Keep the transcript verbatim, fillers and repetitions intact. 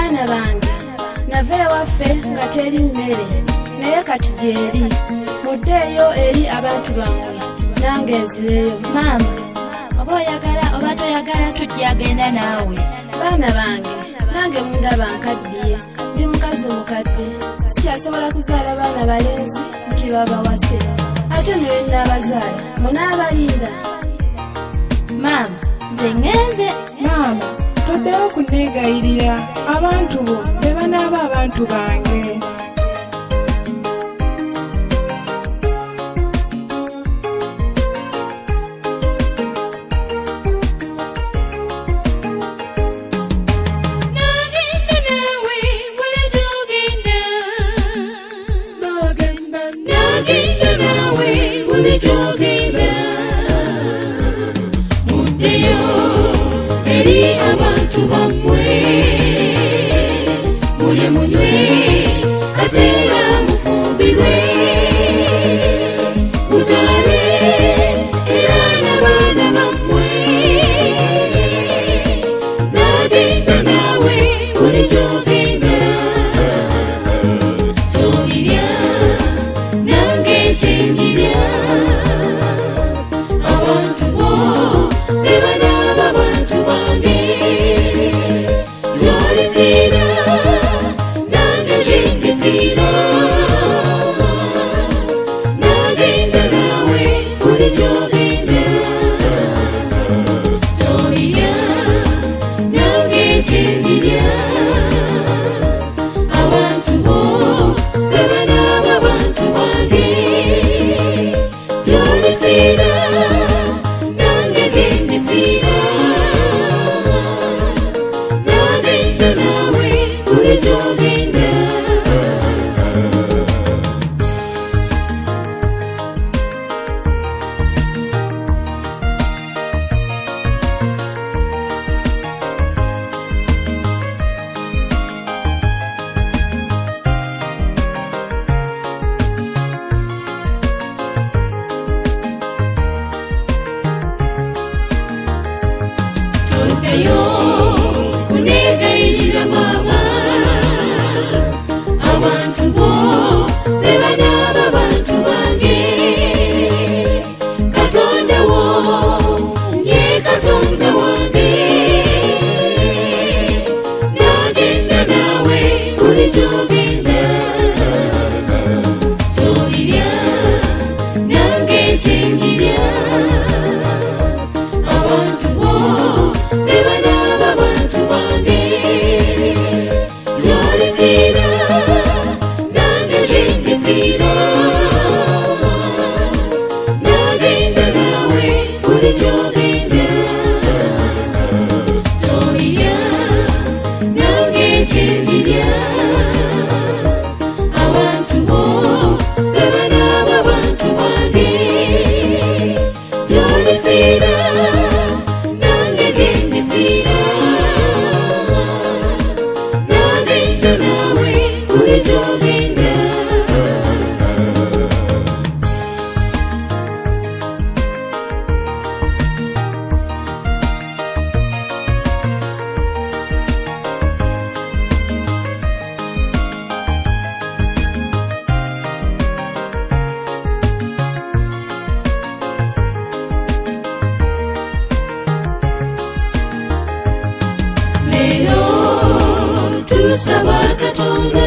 Baana bange, nava ewaffe nga teri mmere, naye kati gyeri muddeeyo eri abantu bammwe nange nzireyo. Maama, oba oyagala oba toyagala tujja agenda naawe. Baana bange, nange mundaba nkaddiye, ndi mukazi mukadde, sikyasobola kuzaala baana balenzi nti babawase, ate newe nnaabazaala munaabaliira. Maama, nze ngenze. Maama, toddeyo kunneegayirira, abantu bo be banaaba abantu bange. Muddeyo eri abantu bammwe, mulye munywe ate era mufumbirwe, muzaale era n'abaana bammwe. Nagenda naawe buli gy'ogenda, ky'olirya nange kyendirya. Abantu bo be banaaba abantu bange, gy'olifiira nange gye ndifiira. Nagenda naawe buli gy'ogenda, ky'olirya nange kyendirya. Abantu bo be banaaba abantu bange, gy'olifiira nange gye ndifiira. Nagenda naawe buli gy'ogenda. Toddeyo kunneegayirira maama, abantu bo be banaaba abantu bange. Katonda wo ye Katonda wange, nagenda naawe buli gy'ogenda, ky'olirya nange kyendirya. Abantu bo be banaaba abantu bange, gy'olifiira nange gye ndifiira. Nagenda naawe buli gy'ogenda, ky'olirya nange kyendirya. Abantu bo be banaaba abantu bange, gy'olifiira nange gye ndifiira. Nagenda naawe buli gy'ogenda. Leero tusaba Katonda